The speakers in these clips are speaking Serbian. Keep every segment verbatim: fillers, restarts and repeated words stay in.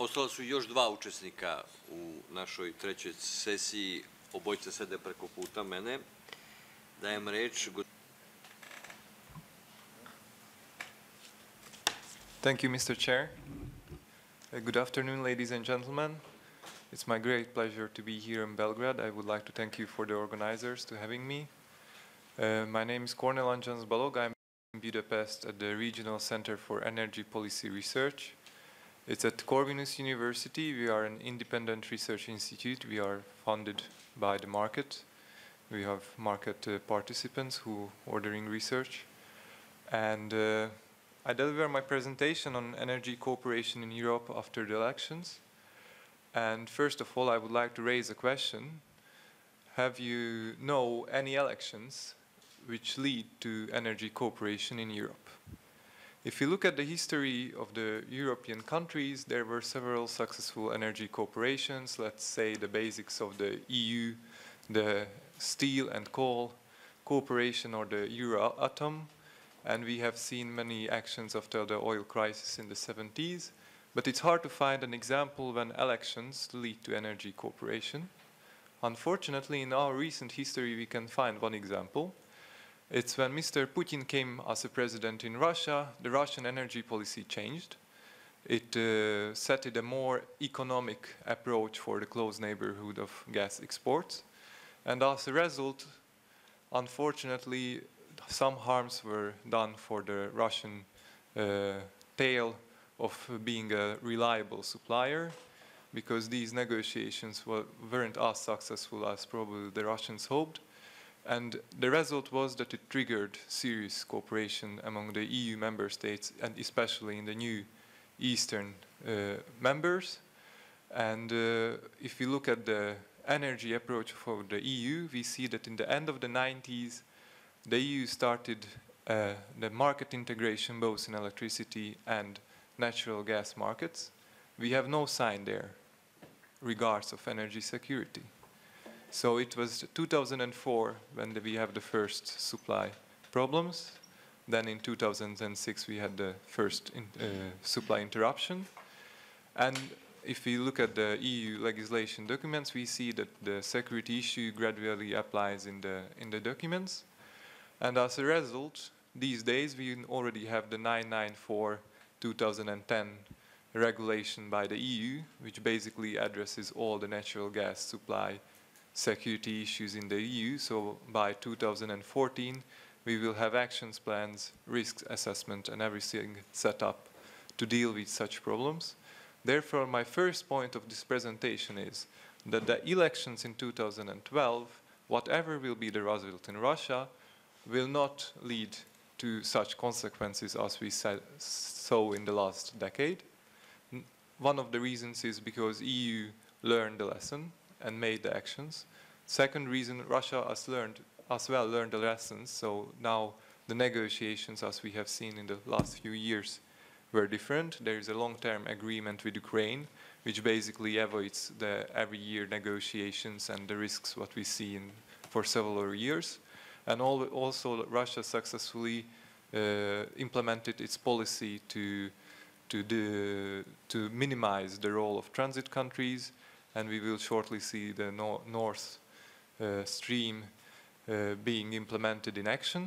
Ostala su još dva učesnika u našoj trećoj sesiji, obojica sede preko puta mene. Dajem reč. Thank you, Mister Chair. Uh, good afternoon, ladies and gentlemen. It's my great pleasure to be here in Belgrade. I would like to thank you for the organizers to having me. Uh, my name is Kornel Anjans Balog. I'm in Budapest at the Regional Center for Energy Policy Research. It's at Corvinus University. We are an independent research institute. We are funded by the market. We have market uh, participants who are ordering research. And uh, I deliver my presentation on energy cooperation in Europe after the elections. And first of all, I would like to raise a question. Have you know any elections which lead to energy cooperation in Europe? If you look at the history of the European countries, there were several successful energy cooperations, let's say the basics of the E U, the steel and coal cooperation or the Euratom, and we have seen many actions after the oil crisis in the seventies, but it's hard to find an example when elections lead to energy cooperation. Unfortunately, in our recent history, we can find one example. It's when Mister Putin came as a president in Russia, the Russian energy policy changed. It uh, set it a more economic approach for the close neighborhood of gas exports. And as a result, unfortunately, some harms were done for the Russian uh, tale of being a reliable supplier, because these negotiations were, weren't as successful as probably the Russians hoped. And the result was that it triggered serious cooperation among the E U member states, and especially in the new Eastern uh, members. And uh, if we look at the energy approach for the E U, we see that in the end of the nineties, the E U started uh, the market integration both in electricity and natural gas markets. We have no sign there regards of energy security. So it was two thousand four when the, we have the first supply problems. Then in two thousand six we had the first in, uh, supply interruption. And if we look at the E U legislation documents, we see that the security issue gradually applies in the, in the documents. And as a result, these days we already have the nine ninety-four two thousand ten regulation by the E U, which basically addresses all the natural gas supply security issues in the E U. So by two thousand fourteen, we will have actions plans, risk assessment, and everything set up to deal with such problems. Therefore, my first point of this presentation is that the elections in two thousand twelve, whatever will be the result in Russia, will not lead to such consequences as we saw in the last decade. One of the reasons is because E U learned the lesson and made the actions. Second reason, Russia has learned as well learned the lessons. So now the negotiations, as we have seen in the last few years, were different. There is a long-term agreement with Ukraine, which basically avoids the every year negotiations and the risks what we see in for several years. And all, also Russia successfully uh, implemented its policy to to the, to minimize the role of transit countries. And we will shortly see the no North uh, Stream uh, being implemented in action.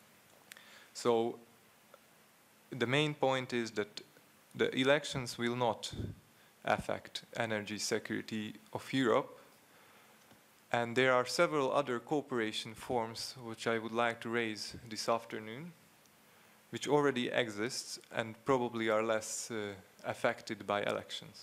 So the main point is that the elections will not affect energy security of Europe. And there are several other cooperation forms which I would like to raise this afternoon, which already exist and probably are less uh, affected by elections.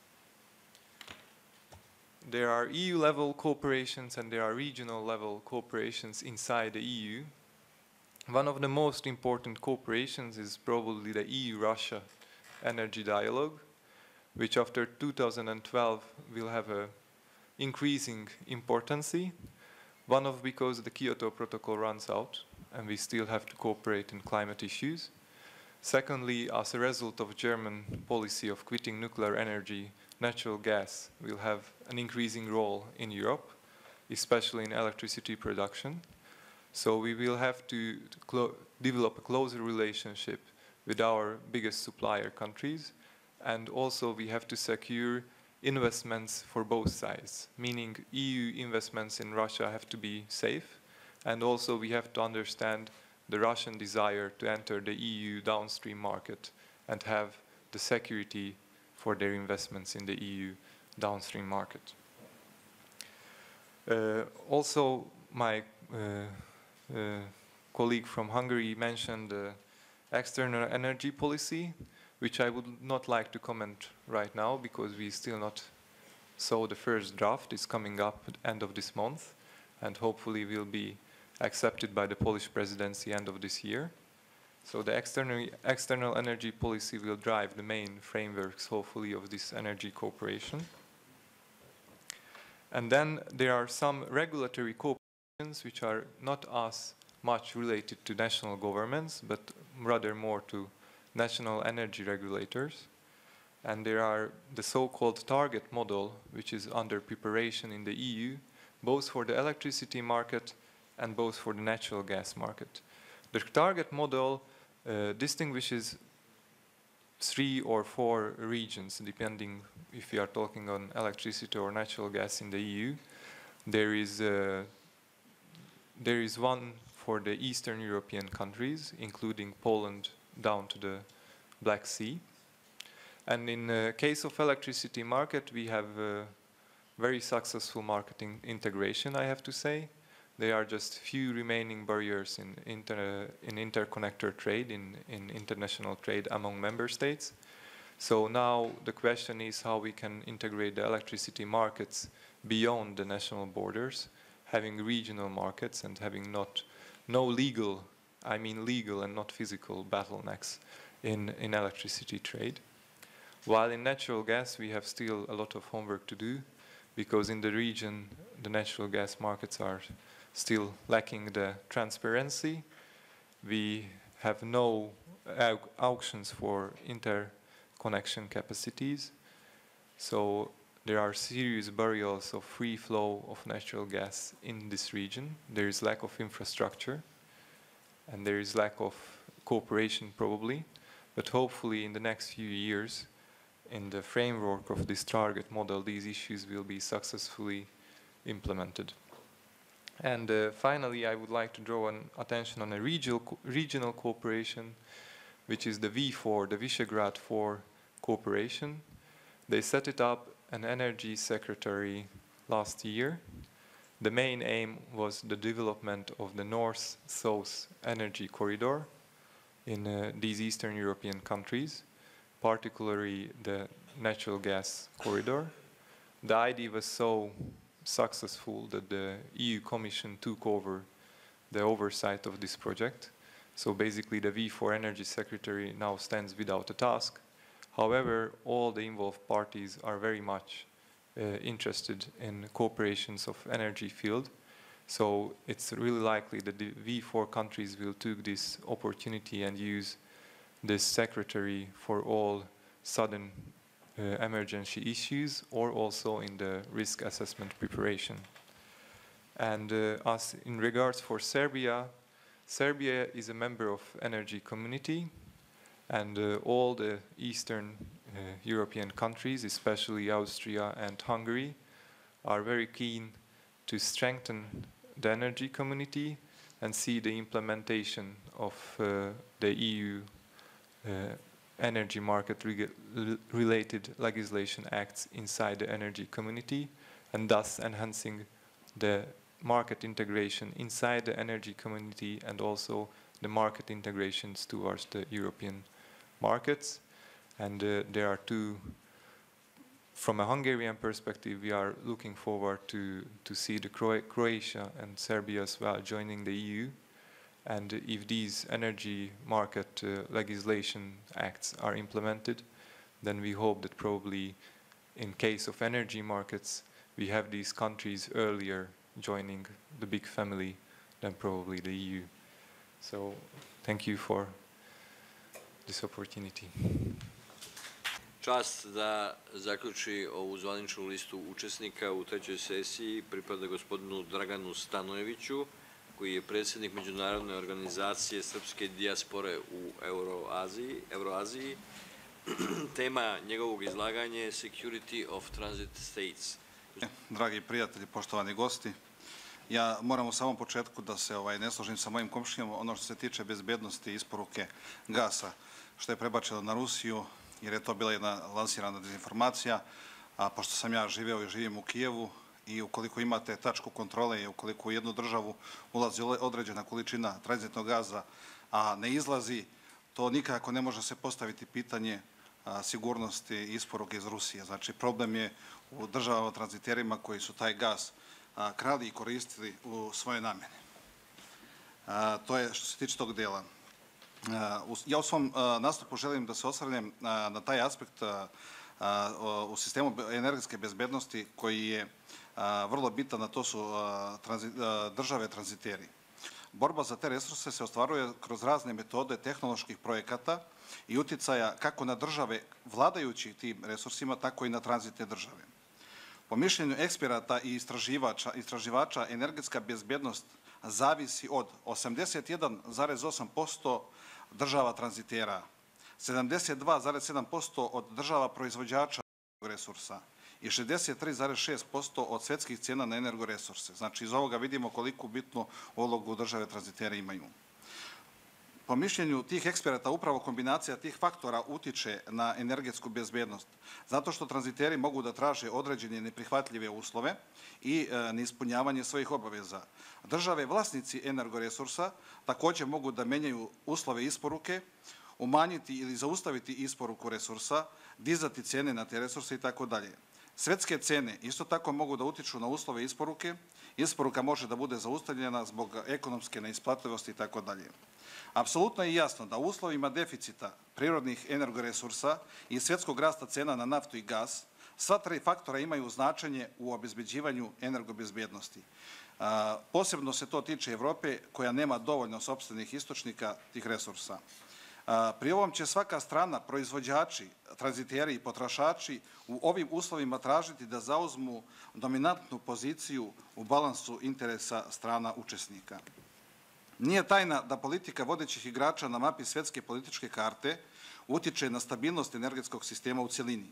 There are E U-level cooperations and there are regional-level cooperations inside the E U. One of the most important cooperations is probably the E U-Russia energy dialogue, which after two thousand twelve will have a increasing importance. One of because the Kyoto Protocol runs out and we still have to cooperate in climate issues. Secondly, as a result of German policy of quitting nuclear energy, natural gas will have an increasing role in Europe, especially in electricity production. So we will have to, to develop a closer relationship with our biggest supplier countries and also we have to secure investments for both sides, meaning E U investments in Russia have to be safe, and also we have to understand the Russian desire to enter the E U downstream market and have the security for their investments in the E U downstream market. Uh, also, my uh, uh, colleague from Hungary mentioned the external energy policy, which I would not like to comment right now because we still not saw the first draft. It's coming up at the end of this month and hopefully will be accepted by the Polish presidency end of this year. So the external, external energy policy will drive the main frameworks, hopefully, of this energy cooperation. And then there are some regulatory cooperations which are not as much related to national governments, but rather more to national energy regulators. And there are the so-called target model, which is under preparation in the E U, both for the electricity market and both for the natural gas market. The target model uh, distinguishes three or four regions, depending if we are talking on electricity or natural gas in the E U. There is, uh, there is one for the Eastern European countries, including Poland down to the Black Sea. And in the case of electricity market, we have uh, very successful marketing integration, I have to say. There are just few remaining barriers in, inter, in interconnector trade, in, in international trade among member states. So now the question is how we can integrate the electricity markets beyond the national borders, having regional markets and having not no legal, I mean legal and not physical bottlenecks in, in electricity trade. While in natural gas we have still a lot of homework to do, because in the region the natural gas markets are still lacking the transparency. We have no au auctions for interconnection capacities. So there are serious barriers of free flow of natural gas in this region. There is lack of infrastructure and there is lack of cooperation probably, but hopefully in the next few years in the framework of this target model these issues will be successfully implemented. And uh, finally, I would like to draw an attention on a regional, co regional cooperation, which is the V four, the Visegrad four cooperation. They set it up an energy secretary last year. The main aim was the development of the north-south energy corridor in uh, these Eastern European countries, particularly the natural gas corridor. The idea was so successful that the E U Commission took over the oversight of this project. So basically the V four Energy Secretary now stands without a task. However, all the involved parties are very much uh, interested in cooperations of energy field. So it's really likely that the V four countries will take this opportunity and use this secretary for all sudden Uh, emergency issues or also in the risk assessment preparation. And uh, as in regards for Serbia, Serbia is a member of energy community and uh, all the Eastern uh, European countries, especially Austria and Hungary, are very keen to strengthen the energy community and see the implementation of uh, the E U uh, energy market reg related legislation acts inside the energy community and thus enhancing the market integration inside the energy community and also the market integrations towards the European markets. And uh, there are two, from a Hungarian perspective, we are looking forward to, to see the Cro Croatia and Serbia as well joining the E U. And if these energy market uh, legislation acts are implemented, then we hope that probably in case of energy markets, we have these countries earlier joining the big family than probably the E U. So thank you for this opportunity. Čast da zaključi ovu zvaničnu listu učesnika u trećoj sesiji pripada gospodinu Draganu Stanojeviću, koji je predsjednik Međunarodne organizacije srpske dijaspore u Euroaziji, Euroaziji Tema njegovog izlaganja je Security of Transit States. Dragi prijatelji, poštovani gosti, ja moram u samom početku da se ovaj, ne složim sa mojim komšijom ono što se tiče bezbednosti isporuke gasa, što je prebačeno na Rusiju, jer je to bila jedna lansirana dezinformacija, a pošto sam ja živeo i živim u Kijevu i ukoliko imate tačku kontrole i ukoliko u jednu državu ulazi određena količina tranzitnog gaza, a ne izlazi, to nikako ne može se postaviti pitanje sigurnosti isporuke iz Rusije. Znači, problem je u državama tranziterima koji su taj gas krali i koristili u svoje namene. To je što se tiče tog dela. Ja u svom nastupu želim da se osvrnem na taj aspekt u sistemu energetske bezbednosti koji je vrlo bitan, a to su države tranziteri. Borba za te resurse se ostvaruje kroz razne metode tehnoloških projekata i uticaja kako na države vladajući tim resursima, tako i na tranzitne države. Po mišljenju eksperata i istraživača, istraživača energetska bezbednost zavisi od osamdeset jedan zarez osam posto država tranzitera, sedamdeset dva zarez sedam posto od država proizvođača resursa i šezdeset tri zarez šest posto od svetskih cena na energoresurse. Znači, iz ovoga vidimo koliko bitnu ulogu države tranzitere imaju. Po mišljenju tih eksperata, upravo kombinacija tih faktora utiče na energetsku bezbednost, zato što tranziteri mogu da traže određene neprihvatljive uslove i neispunjavanje svojih obaveza. Države vlasnici energoresursa takođe mogu da menjaju uslove isporuke, umanjiti ili zaustaviti isporuku resursa, dizati cene na te resurse i tako dalje. Svetske cene isto tako mogu da utiču na uslove isporuke, isporuka može da bude zaustavljena zbog ekonomske neisplativosti i tako dalje. Apsolutno je jasno da u uslovima deficita prirodnih energoresursa i svetskog rasta cena na naftu i gas, sva tri faktora imaju značenje u obezbeđivanju energobezbednosti. Posebno se to tiče Evrope koja nema dovoljno sopstvenih istočnika tih resursa. Pri ovom će svaka strana, proizvođači, tranziteri i potrošači u ovim uslovima tražiti da zauzmu dominantnu poziciju u balansu interesa strana učesnika. Nije tajna da politika vodećih igrača na mapi svetske političke karte utiče na stabilnost energetskog sistema u celini.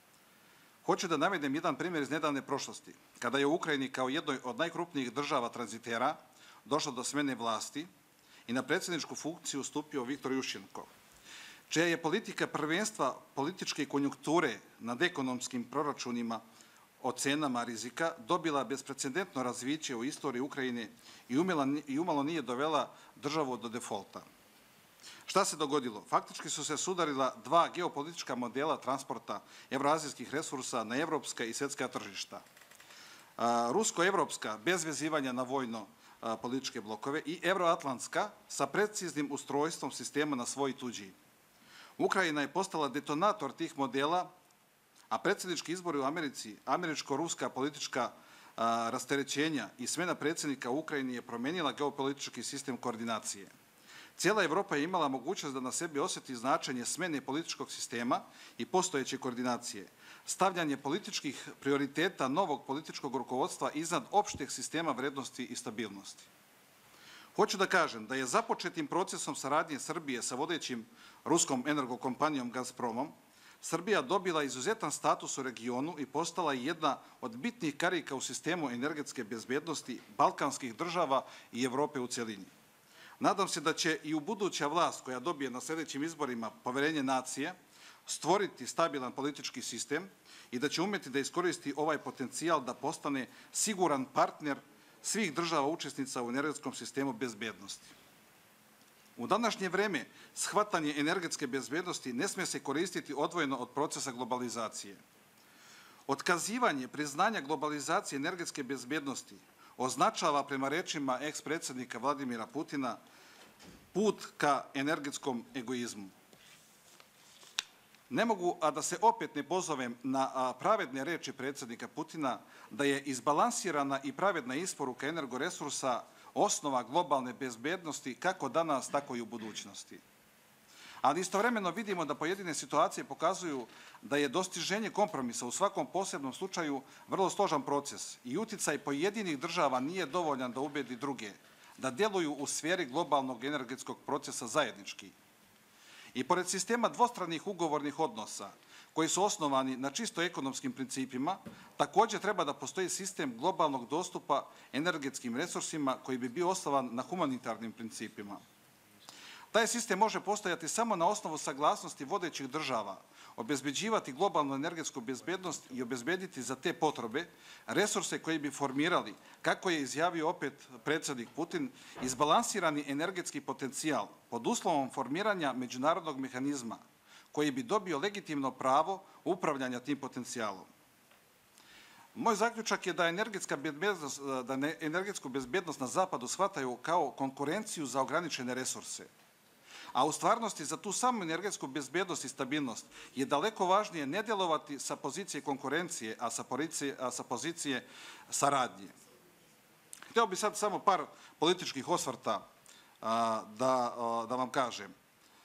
Hoću da navedem jedan primjer iz nedavne prošlosti, kada je u Ukrajini kao jednoj od najkrupnijih država tranzitera došlo do smene vlasti i na predsjedničku funkciju stupio Viktor Juščenko, čija je politika prvenstva političke konjunkture nad ekonomskim proračunima o cenama rizika dobila besprecedentno razviće u istoriji Ukrajine i umalo nije dovela državu do defolta. Šta se dogodilo? Faktički su se sudarila dva geopolitička modela transporta evroazijskih resursa na evropska i svetska tržišta. Rusko-evropska bez vezivanja na vojno političke blokove i evroatlantska sa preciznim ustrojstvom sistema na svoj tuđi. Ukrajina je postala detonator tih modela, a predsjednički izbori u Americi, američko-ruska politička rasterećenja i smena predsjednika u Ukrajini je promenila geopolitički sistem koordinacije. Cijela Evropa je imala mogućnost da na sebi osjeti značenje smene političkog sistema i postojeće koordinacije, stavljanje političkih prioriteta novog političkog rukovodstva iznad opšteg sistema vrednosti i stabilnosti. Hoću da kažem da je započetim procesom saradnje Srbije sa vodećim ruskom energokompanijom Gazpromom Srbija dobila izuzetan status u regionu i postala jedna od bitnih karika u sistemu energetske bezbednosti balkanskih država i Evrope u celini. Nadam se da će i u buduća vlast koja dobije na sljedećim izborima poverenje nacije stvoriti stabilan politički sistem i da će umeti da iskoristi ovaj potencijal da postane siguran partner svih država učesnica u energetskom sistemu bezbednosti. U današnje vreme shvatanje energetske bezbednosti ne sme se koristiti odvojeno od procesa globalizacije. Otkazivanje priznanja globalizacije energetske bezbednosti označava, prema rečima eks-predsjednika Vladimira Putina, put ka energetskom egoizmu. Ne mogu, a da se opet ne pozovem na pravedne reči predsjednika Putina, da je izbalansirana i pravedna isporuka energoresursa osnova globalne bezbednosti kako danas, tako i u budućnosti. Ali istovremeno vidimo da pojedine situacije pokazuju da je dostiženje kompromisa u svakom posebnom slučaju vrlo složan proces i uticaj pojedinih država nije dovoljan da ubedi druge, da deluju u sferi globalnog energetskog procesa zajednički. I pored sistema dvostranih ugovornih odnosa, koji su osnovani na čisto ekonomskim principima, također treba da postoji sistem globalnog dostupa energetskim resursima koji bi bio osnovan na humanitarnim principima. Taj sistem može postojati samo na osnovu saglasnosti vodećih država, obezbeđivati globalnu energetsku bezbednost i obezbediti za te potrebe resurse koji bi formirali, kako je izjavio opet predsjednik Putin, izbalansirani energetski potencijal pod uslovom formiranja međunarodnog mehanizma koji bi dobio legitimno pravo upravljanja tim potencijalom. Moj zaključak je da, energetska bezbednost, da energetsku bezbednost na zapadu shvataju kao konkurenciju za ograničene resurse. A u stvarnosti za tu samu energetsku bezbednost i stabilnost je daleko važnije ne djelovati sa pozicije konkurencije, a sa pozicije, a sa pozicije saradnje. Htio bih sad samo par političkih osvrta a, da, a, da vam kažem.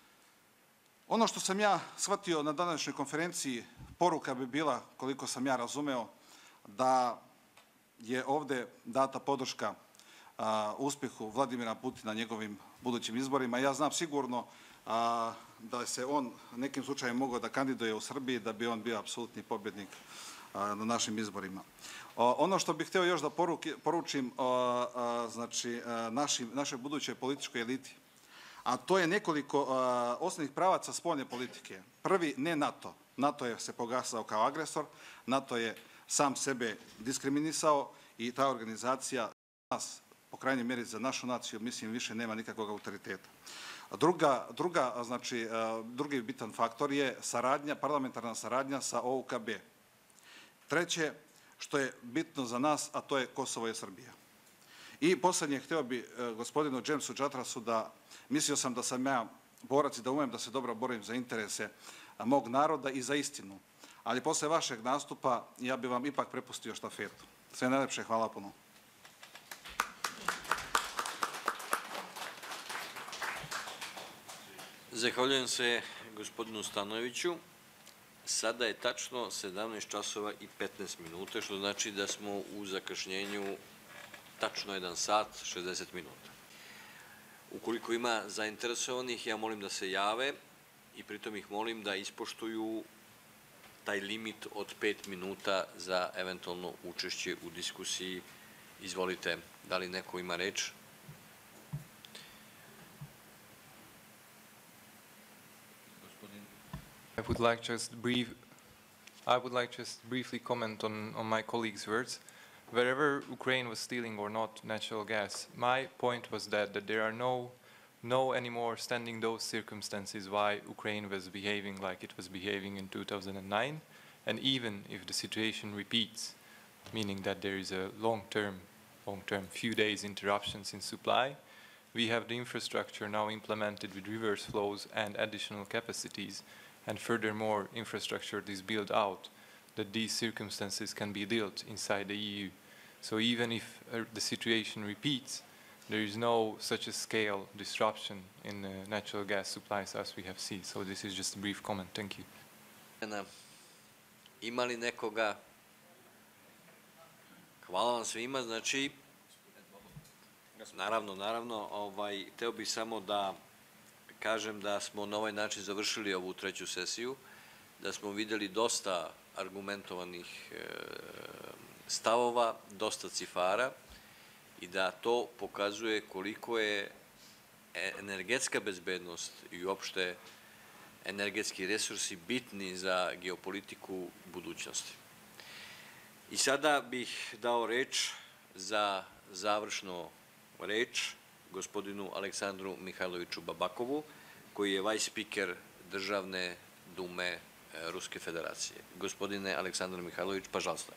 Ono što sam ja shvatio na današnjoj konferenciji, poruka bi bila, koliko sam ja razumeo, da je ovde data podrška a, uspjehu Vladimira Putina njegovim budućim izborima. Ja znam sigurno a, da se on nekim slučajem mogao da kandiduje u Srbiji, da bi on bio apsolutni pobjednik a, na našim izborima. O, ono što bih htio još da poruki, poručim a, a, znači, a, našim, našoj budućoj političkoj eliti, a to je nekoliko a, osnovnih pravaca spoljne politike. Prvi, ne NATO. NATO je se pogasao kao agresor, NATO je sam sebe diskriminisao i ta organizacija nas, po krajnjoj mjeri za našu naciju, mislim, više nema nikakvog autoriteta. Druga, druga, znači, drugi bitan faktor je saradnja, parlamentarna saradnja sa O U K B. Treće, što je bitno za nas, a to je Kosovo i Srbija. I posljednje, htio bi gospodinu Jamesu Džatrasu da, mislio sam da sam ja borac i da umem da se dobro borim za interese mog naroda i za istinu. Ali posle vašeg nastupa ja bih vam ipak prepustio štafetu. Sve najlepše, hvala puno. Zahvaljujem se gospodinu Stanojeviću. Sada je tačno sedamnaest časova i petnaest minuta, što znači da smo u zakašnjenju tačno jedan sat, šezdeset minuta. Ukoliko ima zainteresovanih, ja molim da se jave i pritom ih molim da ispoštuju taj limit od pet minuta za eventualno učešće u diskusiji. Izvolite, da li neko ima reč? I would like just brief, I would like just briefly comment on, on my colleague's words. Wherever Ukraine was stealing or not natural gas, my point was that, that there are no, no anymore standing those circumstances why Ukraine was behaving like it was behaving in two thousand nine, and even if the situation repeats, meaning that there is a long-term, long-term few days interruptions in supply, we have the infrastructure now implemented with reverse flows and additional capacities, and furthermore infrastructure is built out, that these circumstances can be dealt inside the E U. So even if uh, the situation repeats, there is no such a scale disruption in uh, natural gas supplies as we have seen. So this is just a brief comment. Thank you. Ima li nekoga? Hvala vam svima. Znači, naravno, naravno, ovaj, teo bih samo da kažem da smo na ovaj način završili ovu treću sesiju, da smo videli dosta argumentovanih e, stavova, dosta cifara i da to pokazuje koliko je energetska bezbednost i uopšte energetski resursi bitni za geopolitiku budućnosti. I sada bih dao reč za završnu reč gospodinu Aleksandru Mihajloviću Babakovu, koji je vice speaker Državne dume Ruske Федерации. Господине Александр Михайлович, пожалуйста.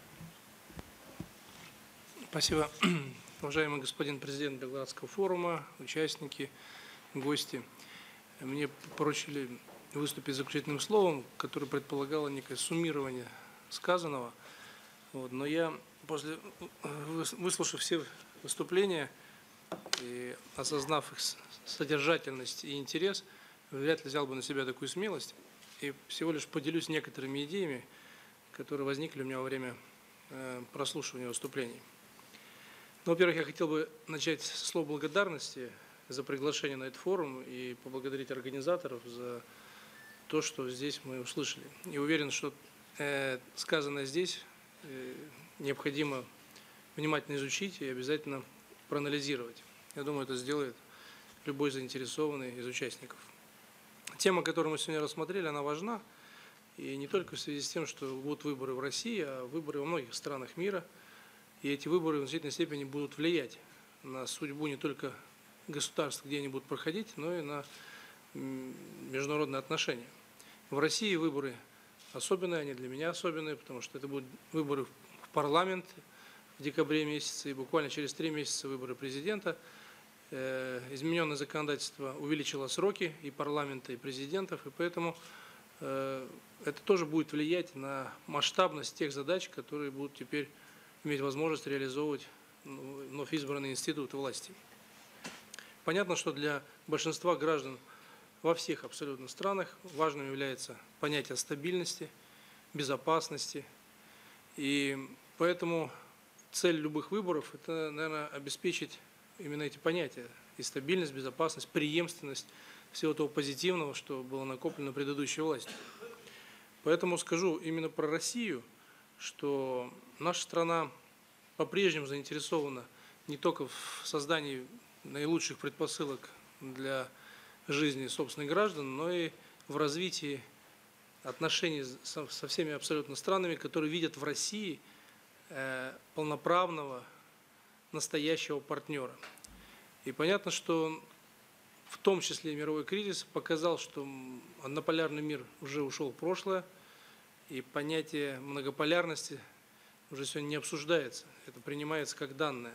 Спасибо. Уважаемый господин президент Белградского форума, участники, гости. Мне поручили выступить заключительным словом, которое предполагало некое суммирование сказанного. Вот, но я, после, выслушав все выступления и осознав их содержательность и интерес, вряд ли взял бы на себя такую смелость. И всего лишь поделюсь некоторыми идеями, которые возникли у меня во время э, прослушивания выступлений. Ну, во-первых, я хотел бы начать со слов благодарности за приглашение на этот форум и поблагодарить организаторов за то, что здесь мы услышали. И уверен, что э, сказанное здесь э, необходимо внимательно изучить и обязательно проанализировать. Я думаю, это сделает любой заинтересованный из участников. Тема, которую мы сегодня рассмотрели, она важна. И не только в связи с тем, что будут выборы в России, а выборы во многих странах мира. И эти выборы в значительной степени будут влиять на судьбу не только государств, где они будут проходить, но и на международные отношения. В России выборы особенные, они для меня особенные, потому что это будут выборы в парламент в декабре месяце, и буквально через три месяца выборы президента. Измененное законодательство увеличило сроки и парламента, и президентов, и поэтому это тоже будет влиять на масштабность тех задач, которые будут теперь иметь возможность реализовывать вновь избранные институты власти. Понятно, что для большинства граждан во всех абсолютно странах важным является понятие стабильности, безопасности. И поэтому цель любых выборов – это, наверное, обеспечить именно эти понятия. И стабильность, безопасность, преемственность всего того позитивного, что было накоплено предыдущей властью. Поэтому скажу именно про Россию, что наша страна по-прежнему заинтересована не только в создании наилучших предпосылок для жизни собственных граждан, но и в развитии отношений со всеми абсолютно странами, которые видят в России полноправного настоящего партнера. И понятно, что в том числе мировой кризис показал, что однополярный мир уже ушел в прошлое, и понятие многополярности уже сегодня не обсуждается, это принимается как данное.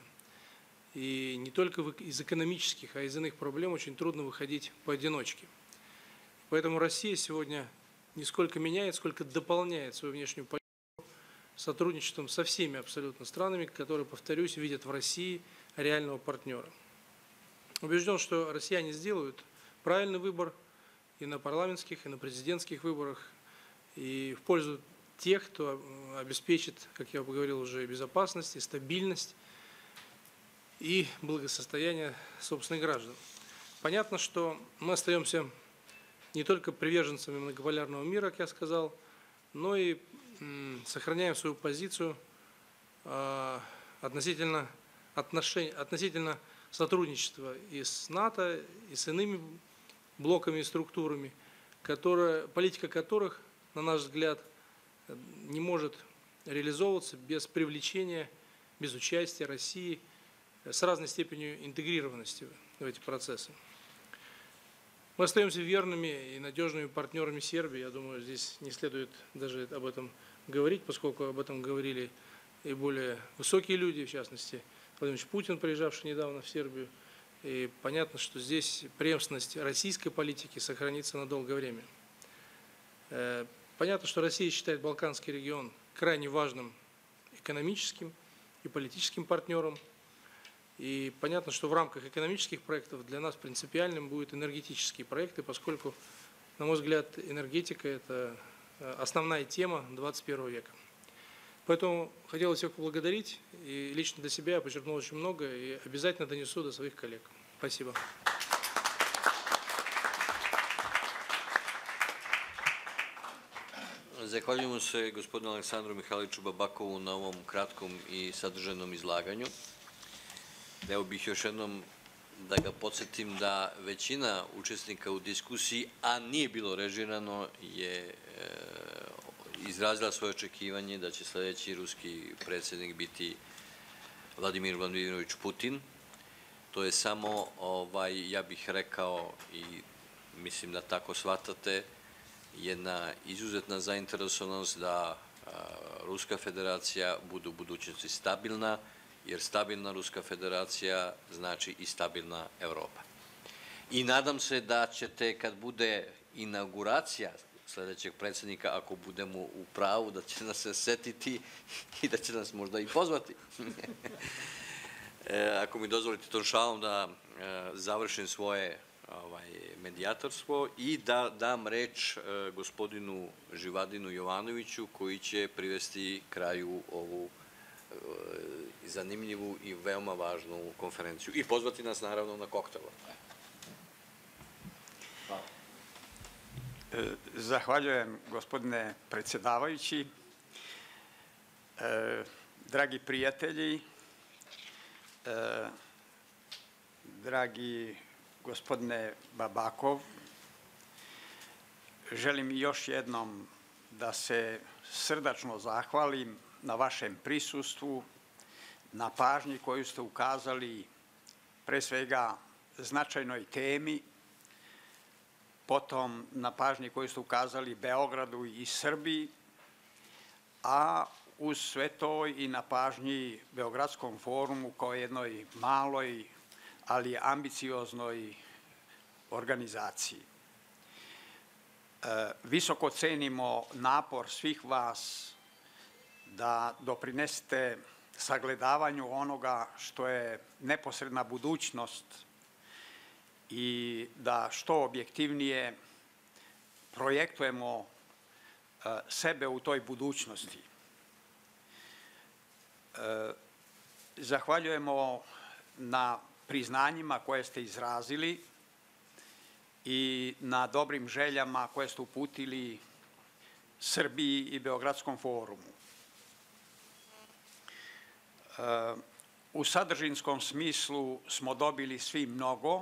И не только из экономических, а из иных проблем очень трудно выходить поодиночке. Поэтому Россия сегодня не сколько меняет, сколько дополняет свою внешнюю политику сотрудничеством со всеми абсолютно странами, которые, повторюсь, видят в России реального партнера. Убежден, что россияне сделают правильный выбор и на парламентских, и на президентских выборах, и в пользу тех, кто обеспечит, как я говорил уже, безопасность, и стабильность, и благосостояние собственных граждан. Понятно, что мы остаемся не только приверженцами многополярного мира, как я сказал, но и сохраняем свою позицию относительно, отношений, относительно сотрудничества и с НАТО, и с иными блоками и структурами, которые, политика которых, на наш взгляд, не может реализовываться без привлечения, без участия России с разной степенью интегрированности в эти процессы. Мы остаемся верными и надежными партнерами Сербии. Я думаю, здесь не следует даже об этом говорить, поскольку об этом говорили и более высокие люди, в частности, Владимир Путин, приезжавший недавно в Сербию. И понятно, что здесь преемственность российской политики сохранится на долгое время. Понятно, что Россия считает Балканский регион крайне важным экономическим и политическим партнером. И понятно, что в рамках экономических проектов для нас принципиальным будут энергетические проекты, поскольку, на мой взгляд, энергетика – это основная тема двадцать первого века. Поэтому хотел всех поблагодарить, и лично для себя я подчеркнул очень много, и обязательно донесу до своих коллег. Спасибо. Zahvaljujemo se gospodinu Aleksandru Mihajloviću Babakovu na ovom kratkom i sadržajnom izlaganju. Evo bih još jednom da ga podsjetim da većina učesnika u diskusiji, a nije bilo režirano, je e, izrazila svoje očekivanje da će sljedeći ruski predsjednik biti Vladimir Vladimirović Putin. To je samo, ovaj, ja bih rekao i mislim da tako shvatate, jedna izuzetna zainteresovanost da a, Ruska federacija bude u budućnosti stabilna, jer stabilna Ruska federacija znači i stabilna Evropa. I nadam se da ćete, kad bude inauguracija sljedećeg predsjednika, ako budemo u pravu, da će nas se setiti i da će nas možda i pozvati. e, ako mi dozvolite tom šalom da e, završim svoje ovaj, medijatorstvo i da dam reč e, gospodinu Živadinu Jovanoviću, koji će privesti kraju ovu zanimljivu i veoma važnu konferenciju i pozvati nas naravno na koktel. Zahvaljujem, gospodine predsjedavajući. Dragi prijatelji, dragi gospodine Babakov, želim još jednom da se srdačno zahvalim na vašem prisustvu, na pažnji koju ste ukazali pre svega značajnoj temi, potom na pažnji koju ste ukazali Beogradu i Srbiji, a uz sve to i na pažnji Beogradskom forumu kao jednoj maloj, ali ambicioznoj organizaciji. Visoko cenimo napor svih vas da doprinesete sagledavanju onoga što je neposredna budućnost i da što objektivnije projektujemo sebe u toj budućnosti. Zahvaljujemo na priznanjima koje ste izrazili i na dobrim željama koje ste uputili Srbiji i Beogradskom forumu. U sadržinskom smislu smo dobili svi mnogo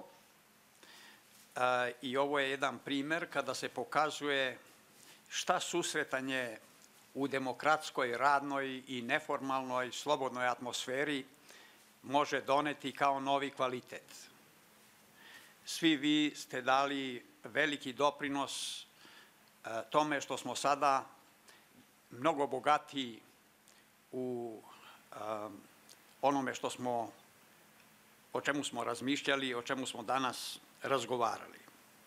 i ovo je jedan primer kada se pokazuje šta susretanje u demokratskoj, radnoj i neformalnoj, slobodnoj atmosferi može doneti kao novi kvalitet. Svi vi ste dali veliki doprinos tome što smo sada mnogo bogatiji u onome što smo, o čemu smo razmišljali, o čemu smo danas razgovarali.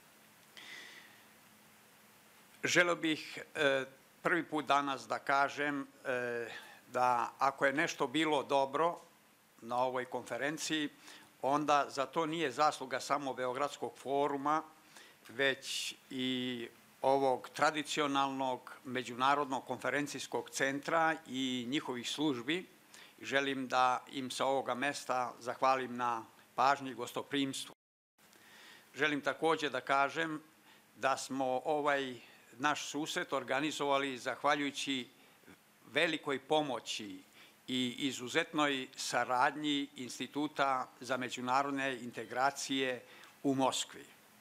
Želeo bih prvi put danas da kažem da ako je nešto bilo dobro na ovoj konferenciji, onda za to nije zasluga samo Beogradskog foruma, već i ovog tradicionalnog međunarodnog konferencijskog centra i njihovih službi. Želim da im sa ovoga mesta zahvalim na pažnji i gostoprimstvu. Želim takođe da kažem da smo ovaj naš susret organizovali zahvaljujući velikoj pomoći i izuzetnoj saradnji Instituta za međunarodne integracije u Moskvi.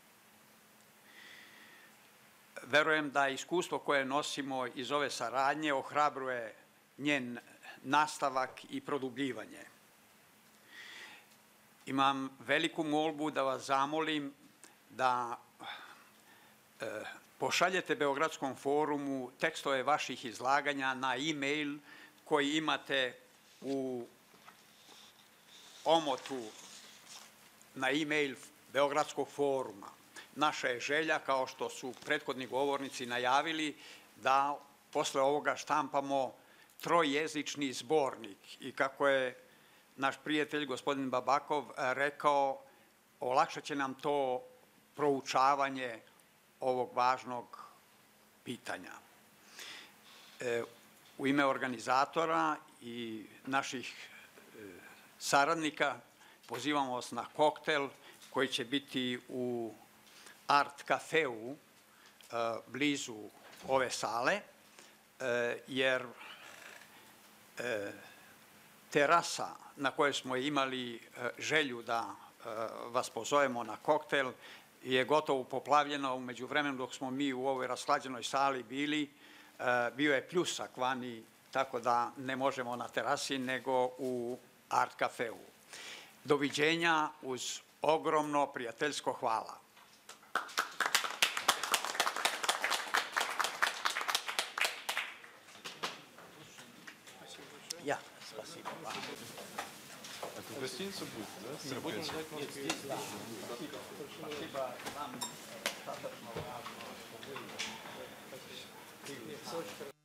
Verujem da iskustvo koje nosimo iz ove saradnje ohrabruje njen nastavak i produbljivanje. Imam veliku molbu da vas zamolim da pošaljete Beogradskom forumu tekstove vaših izlaganja na e-mail koji imate u omotu na e-mail Beogradskog foruma. Naša je želja, kao što su prethodni govornici najavili, da posle ovoga štampamo trojezični zbornik i kako je naš prijatelj gospodin Babakov rekao, olakšat će nam to proučavanje ovog važnog pitanja. U ime organizatora i naših saradnika pozivamo vas na koktel koji će biti u Art Cafeu blizu ove sale, jer terasa na kojoj smo imali želju da vas pozovemo na koktel je gotovo poplavljena. U međuvremenu dok smo mi u ovoj rashlađenoj sali bili, bio je pljusak vani, tako da ne možemo na terasi nego u Art Cafeu. Doviđenja uz ogromno prijateljsko hvala. Ja, спасибо вам. А в гостинице будет, да? Будем ждать вас. Спасибо вам. Достаточно важно, что вы...